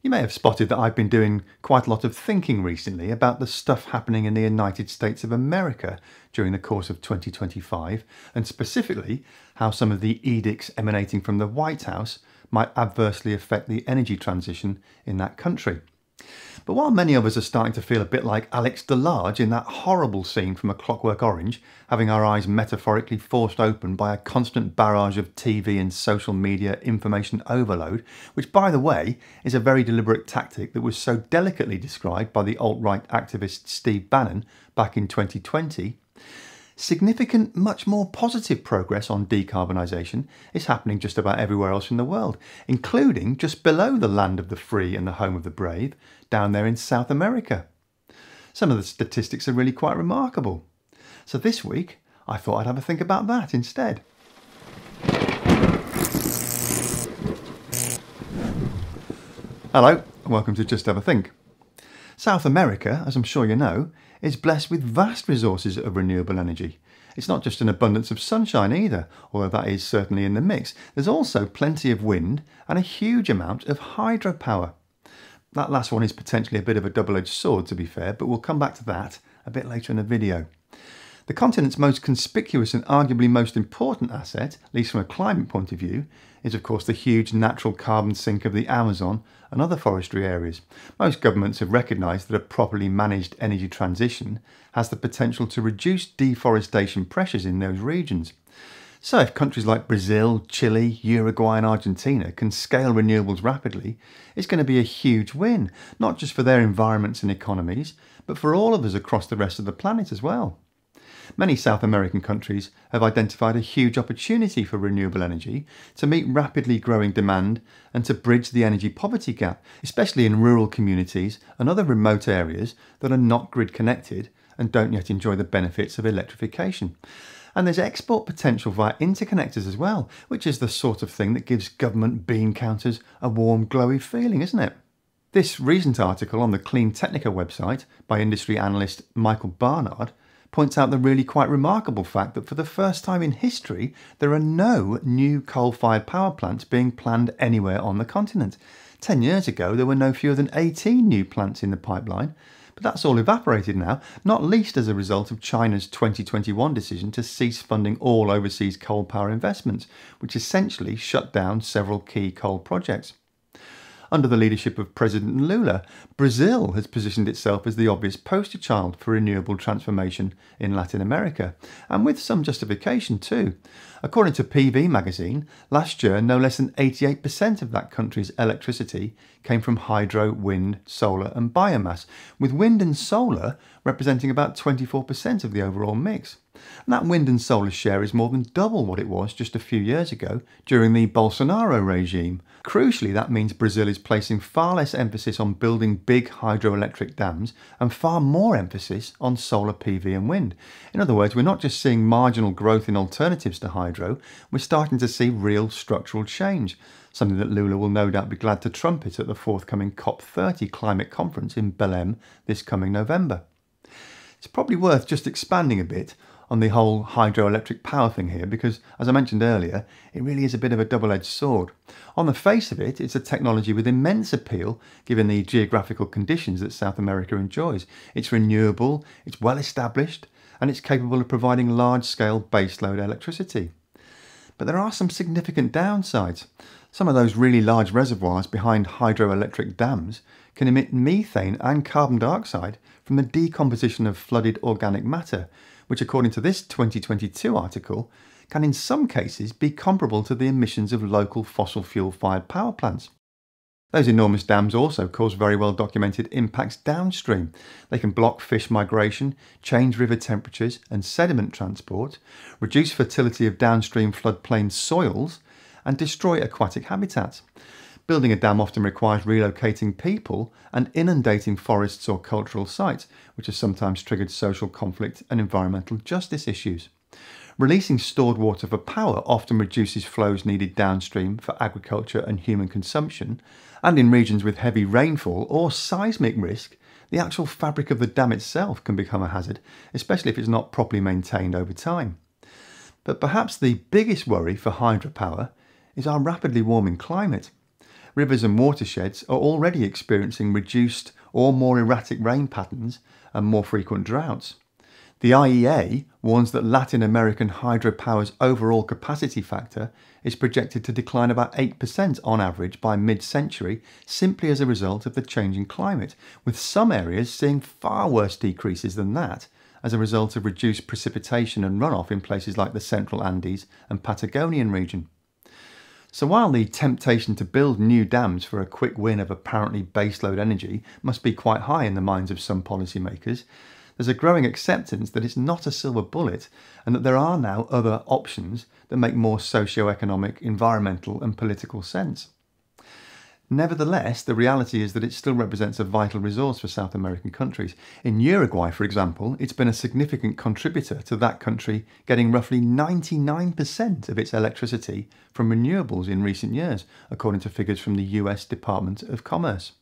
You may have spotted that I've been doing quite a lot of thinking recently about the stuff happening in the United States of America during the course of 2025, and specifically how some of the edicts emanating from the White House might adversely affect the energy transition in that country. But while many of us are starting to feel a bit like Alex DeLarge in that horrible scene from A Clockwork Orange, having our eyes metaphorically forced open by a constant barrage of TV and social media information overload, which, by the way, is a very deliberate tactic that was so delicately described by the alt-right activist Steve Bannon back in 2020, significant, much more positive progress on decarbonisation is happening just about everywhere else in the world, including just below the land of the free and the home of the brave, down there in South America. Some of the statistics are really quite remarkable. So this week, I thought I'd have a think about that instead. Hello, and welcome to Just Have a Think. South America, as I'm sure you know, is blessed with vast resources of renewable energy. It's not just an abundance of sunshine either, although that is certainly in the mix. There's also plenty of wind and a huge amount of hydropower. That last one is potentially a bit of a double-edged sword, to be fair, but we'll come back to that a bit later in the video. The continent's most conspicuous and arguably most important asset, at least from a climate point of view, is of course the huge natural carbon sink of the Amazon and other forestry areas. Most governments have recognised that a properly managed energy transition has the potential to reduce deforestation pressures in those regions. So if countries like Brazil, Chile, Uruguay and Argentina can scale renewables rapidly, it's going to be a huge win, not just for their environments and economies, but for all of us across the rest of the planet as well. Many South American countries have identified a huge opportunity for renewable energy to meet rapidly growing demand and to bridge the energy poverty gap, especially in rural communities and other remote areas that are not grid connected and don't yet enjoy the benefits of electrification. And there's export potential via interconnectors as well, which is the sort of thing that gives government bean counters a warm, glowy feeling, isn't it? This recent article on the Clean Technica website by industry analyst Michael Barnard points out the really quite remarkable fact that for the first time in history, there are no new coal-fired power plants being planned anywhere on the continent. 10 years ago, there were no fewer than 18 new plants in the pipeline, but that's all evaporated now, not least as a result of China's 2021 decision to cease funding all overseas coal power investments, which essentially shut down several key coal projects. Under the leadership of President Lula, Brazil has positioned itself as the obvious poster child for renewable transformation in Latin America, and with some justification too. According to PV magazine, last year no less than 88% of that country's electricity came from hydro, wind, solar and biomass, with wind and solar representing about 24% of the overall mix. And that wind and solar share is more than double what it was just a few years ago during the Bolsonaro regime. Crucially, that means Brazil is placing far less emphasis on building big hydroelectric dams and far more emphasis on solar PV and wind. In other words, we're not just seeing marginal growth in alternatives to hydro, we're starting to see real structural change, something that Lula will no doubt be glad to trumpet at the forthcoming COP30 climate conference in Belém this coming November. It's probably worth just expanding a bit on the whole hydroelectric power thing here because, as I mentioned earlier, it really is a bit of a double-edged sword. On the face of it, it's a technology with immense appeal given the geographical conditions that South America enjoys. It's renewable, it's well established, and it's capable of providing large-scale baseload electricity. But there are some significant downsides. Some of those really large reservoirs behind hydroelectric dams can emit methane and carbon dioxide from the decomposition of flooded organic matter, which according to this 2022 article can in some cases be comparable to the emissions of local fossil fuel fired power plants. Those enormous dams also cause very well documented impacts downstream. They can block fish migration, change river temperatures and sediment transport, reduce fertility of downstream floodplain soils and destroy aquatic habitats. Building a dam often requires relocating people and inundating forests or cultural sites, which has sometimes triggered social conflict and environmental justice issues. Releasing stored water for power often reduces flows needed downstream for agriculture and human consumption, and in regions with heavy rainfall or seismic risk, the actual fabric of the dam itself can become a hazard, especially if it's not properly maintained over time. But perhaps the biggest worry for hydropower is our rapidly warming climate. rivers and watersheds are already experiencing reduced or more erratic rain patterns and more frequent droughts. The IEA warns that Latin American hydropower's overall capacity factor is projected to decline about 8% on average by mid-century, simply as a result of the changing climate, with some areas seeing far worse decreases than that as a result of reduced precipitation and runoff in places like the Central Andes and Patagonian region. So while the temptation to build new dams for a quick win of apparently baseload energy must be quite high in the minds of some policymakers, there's a growing acceptance that it's not a silver bullet and that there are now other options that make more socio-economic, environmental and political sense. Nevertheless, the reality is that it still represents a vital resource for South American countries. In Uruguay, for example, it's been a significant contributor to that country getting roughly 99% of its electricity from renewables in recent years, according to figures from the US Department of Commerce.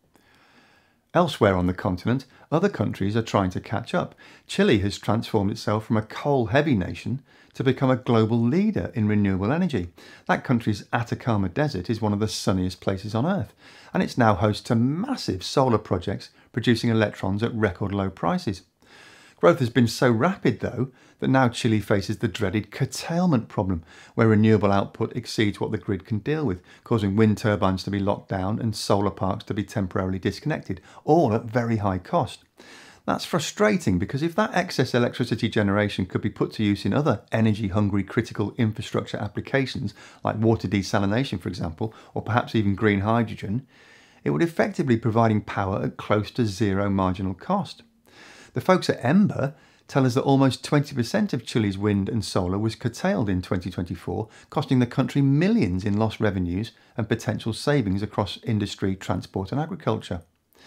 Elsewhere on the continent, other countries are trying to catch up. Chile has transformed itself from a coal-heavy nation to become a global leader in renewable energy. That country's Atacama Desert is one of the sunniest places on Earth, and it's now host to massive solar projects producing electrons at record low prices. Growth has been so rapid, though, that now Chile faces the dreaded curtailment problem, where renewable output exceeds what the grid can deal with, causing wind turbines to be locked down and solar parks to be temporarily disconnected, all at very high cost. That's frustrating because if that excess electricity generation could be put to use in other energy-hungry critical infrastructure applications, like water desalination, for example, or perhaps even green hydrogen, it would effectively be providing power at close to zero marginal cost. The folks at EMBER tell us that almost 20% of Chile's wind and solar was curtailed in 2024, costing the country millions in lost revenues and potential savings across industry, transport and agriculture.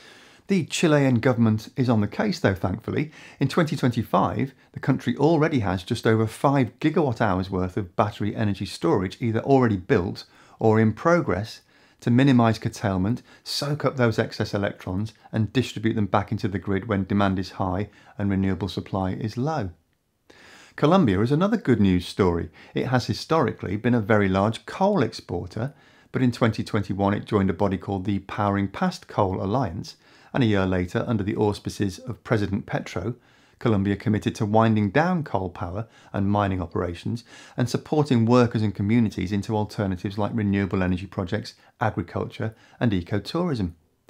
The Chilean government is on the case though, thankfully. In 2025, the country already has just over 5 gigawatt hours worth of battery energy storage either already built or in progress to minimise curtailment, soak up those excess electrons and distribute them back into the grid when demand is high and renewable supply is low. Colombia is another good news story. It has historically been a very large coal exporter, but in 2021 it joined a body called the Powering Past Coal Alliance, and a year later, under the auspices of President Petro, Colombia committed to winding down coal power and mining operations and supporting workers and communities into alternatives like renewable energy projects, agriculture and ecotourism.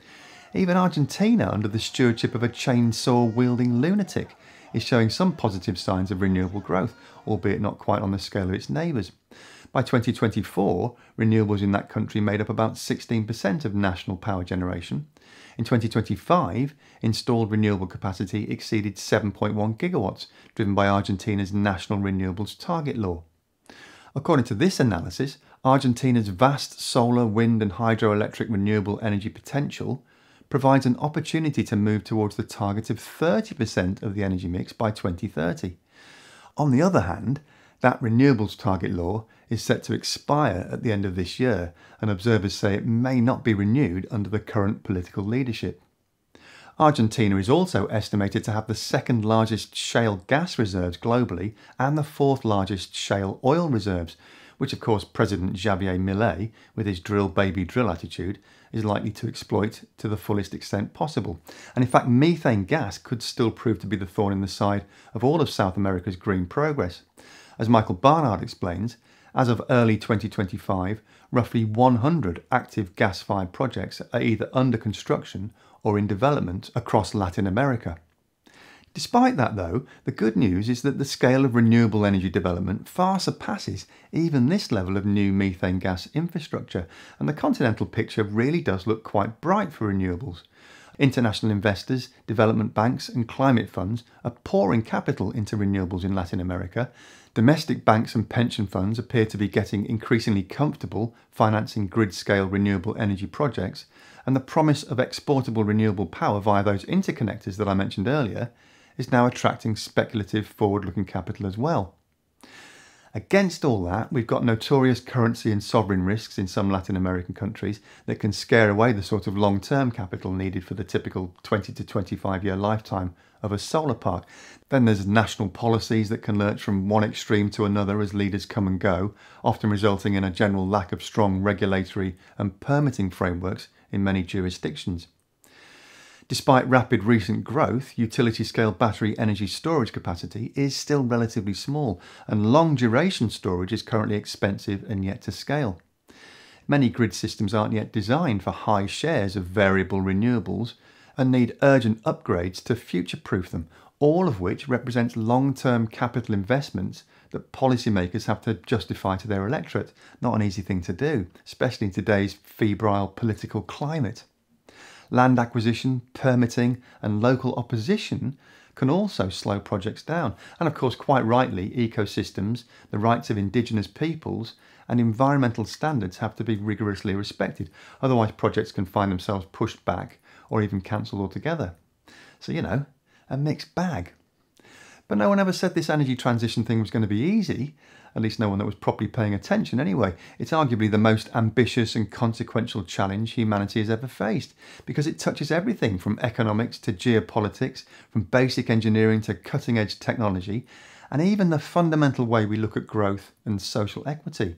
Even Argentina, under the stewardship of a chainsaw-wielding lunatic, is showing some positive signs of renewable growth, albeit not quite on the scale of its neighbours. By 2024, renewables in that country made up about 16% of national power generation. In 2025, installed renewable capacity exceeded 7.1 gigawatts, driven by Argentina's National Renewables Target Law. According to this analysis, Argentina's vast solar, wind and hydroelectric renewable energy potential provides an opportunity to move towards the target of 30% of the energy mix by 2030. On the other hand, that renewables target law is set to expire at the end of this year, and observers say it may not be renewed under the current political leadership. Argentina is also estimated to have the second largest shale gas reserves globally and the fourth largest shale oil reserves, which of course President Javier Milei, with his drill baby drill attitude, is likely to exploit to the fullest extent possible. And in fact, methane gas could still prove to be the thorn in the side of all of South America's green progress. As Michael Barnard explains, as of early 2025, roughly 100 active gas-fired projects are either under construction or in development across Latin America. Despite that though, the good news is that the scale of renewable energy development far surpasses even this level of new methane gas infrastructure, and the continental picture really does look quite bright for renewables. International investors, development banks and climate funds are pouring capital into renewables in Latin America. Domestic banks and pension funds appear to be getting increasingly comfortable financing grid-scale renewable energy projects, and the promise of exportable renewable power via those interconnectors that I mentioned earlier is now attracting speculative forward-looking capital as well. Against all that, we've got notorious currency and sovereign risks in some Latin American countries that can scare away the sort of long-term capital needed for the typical 20 to 25-year lifetime of a solar park. Then there's national policies that can lurch from one extreme to another as leaders come and go, often resulting in a general lack of strong regulatory and permitting frameworks in many jurisdictions. Despite rapid recent growth, utility-scale battery energy storage capacity is still relatively small, and long-duration storage is currently expensive and yet to scale. Many grid systems aren't yet designed for high shares of variable renewables and need urgent upgrades to future-proof them, all of which represents long-term capital investments that policymakers have to justify to their electorate. Not an easy thing to do, especially in today's febrile political climate. Land acquisition, permitting and local opposition can also slow projects down. And of course, quite rightly, ecosystems, the rights of indigenous peoples and environmental standards have to be rigorously respected. Otherwise, projects can find themselves pushed back or even cancelled altogether. So, a mixed bag. But no one ever said this energy transition thing was going to be easy. At least no one that was properly paying attention anyway. It's arguably the most ambitious and consequential challenge humanity has ever faced, because it touches everything from economics to geopolitics, from basic engineering to cutting-edge technology, and even the fundamental way we look at growth and social equity.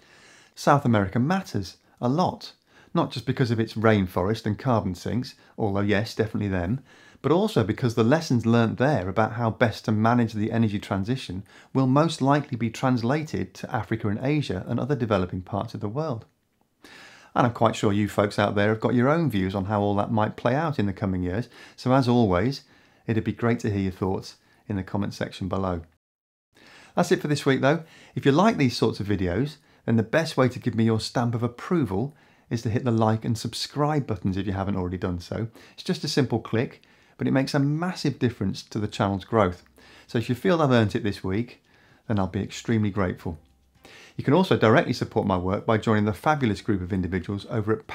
South America matters a lot, not just because of its rainforest and carbon sinks, although yes, definitely them, but also because the lessons learnt there about how best to manage the energy transition will most likely be translated to Africa and Asia and other developing parts of the world. And I'm quite sure you folks out there have got your own views on how all that might play out in the coming years, so as always, it'd be great to hear your thoughts in the comment section below. That's it for this week though. If you like these sorts of videos, then the best way to give me your stamp of approval is to hit the like and subscribe buttons if you haven't already done so. It's just a simple click, but it makes a massive difference to the channel's growth. So if you feel I've earned it this week, then I'll be extremely grateful. You can also directly support my work by joining the fabulous group of individuals over at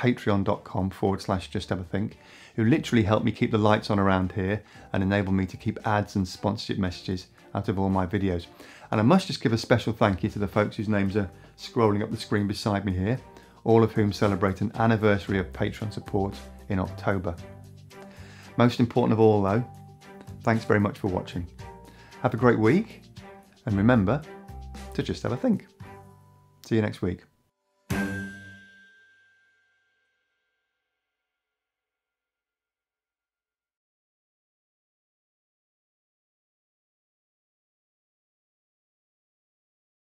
patreon.com/justhavathink, who literally help me keep the lights on around here and enable me to keep ads and sponsorship messages out of all my videos. And I must just give a special thank you to the folks whose names are scrolling up the screen beside me here, all of whom celebrate an anniversary of Patreon support in October. Most important of all though, thanks very much for watching. Have a great week, and remember to just have a think. See you next week.